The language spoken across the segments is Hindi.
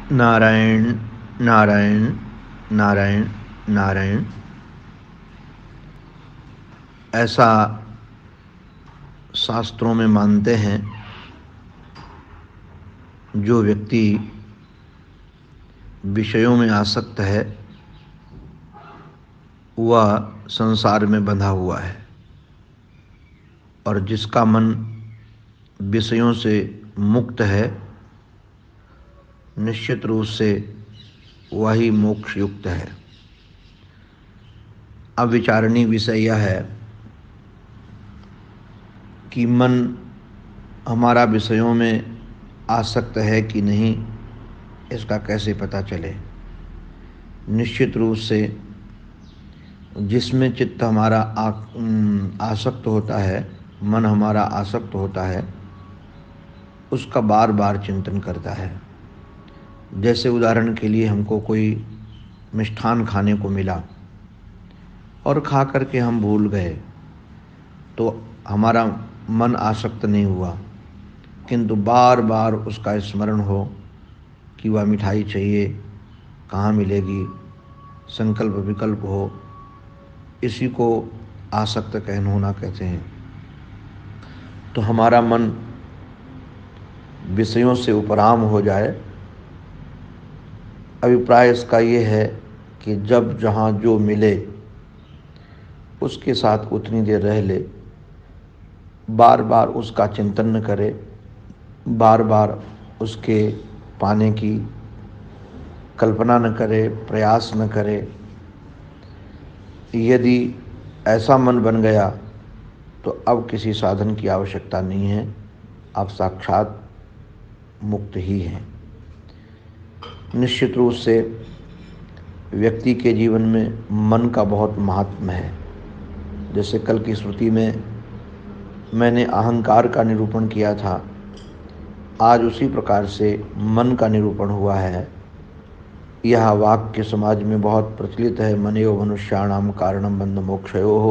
नारायण नारायण नारायण नारायण। ऐसा शास्त्रों में मानते हैं, जो व्यक्ति विषयों में आसक्त है वह संसार में बंधा हुआ है, और जिसका मन विषयों से मुक्त है निश्चित रूप से वही मोक्ष युक्त है। अब विचारणीय विषय यह है कि मन हमारा विषयों में आसक्त है कि नहीं, इसका कैसे पता चले। निश्चित रूप से जिसमें चित्त हमारा आसक्त होता है, मन हमारा आसक्त होता है, उसका बार बार चिंतन करता है। जैसे उदाहरण के लिए हमको कोई मिष्ठान खाने को मिला और खा करके हम भूल गए, तो हमारा मन आसक्त नहीं हुआ, किंतु बार बार उसका स्मरण हो कि वह मिठाई चाहिए, कहाँ मिलेगी, संकल्प विकल्प हो, इसी को आसक्त होना कहते हैं। तो हमारा मन विषयों से उपराम हो जाए। अभिप्राय इसका ये है कि जब जहाँ जो मिले उसके साथ उतनी देर रह ले, बार बार उसका चिंतन न करे, बार बार उसके पाने की कल्पना न करे, प्रयास न करे। यदि ऐसा मन बन गया तो अब किसी साधन की आवश्यकता नहीं है, अब साक्षात मुक्त ही है। निश्चित रूप से व्यक्ति के जीवन में मन का बहुत महात्म है। जैसे कल की श्रुति में मैंने अहंकार का निरूपण किया था, आज उसी प्रकार से मन का निरूपण हुआ है। यह वाक्य समाज में बहुत प्रचलित है, मनेयो मनुष्याणाम कारणम बंध मोक्षयोः।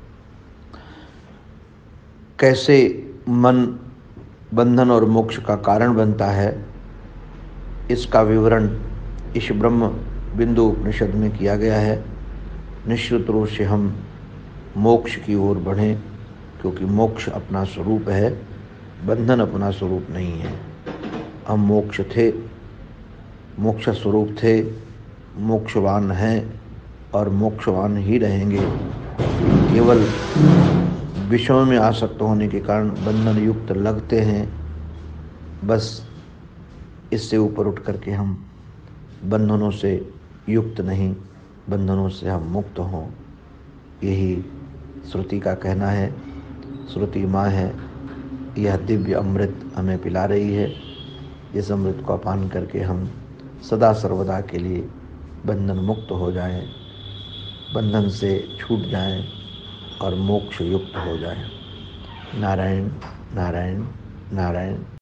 कैसे मन बंधन और मोक्ष का कारण बनता है, इसका विवरण इस ब्रह्म बिंदु उपनिषद में किया गया है। निश्चित रूप से हम मोक्ष की ओर बढ़ें, क्योंकि मोक्ष अपना स्वरूप है, बंधन अपना स्वरूप नहीं है। हम मोक्ष थे, मोक्ष स्वरूप थे, मोक्षवान हैं और मोक्षवान ही रहेंगे। केवल विषयों में आसक्त होने के कारण बंधन युक्त लगते हैं। बस इससे ऊपर उठ करके हम बंधनों से युक्त नहीं, बंधनों से हम मुक्त हों, यही श्रुति का कहना है। श्रुति माँ है, यह दिव्य अमृत हमें पिला रही है। इस अमृत को पान करके हम सदा सर्वदा के लिए बंधन मुक्त हो जाएं, बंधन से छूट जाएं और मोक्ष युक्त हो जाएं। नारायण नारायण नारायण।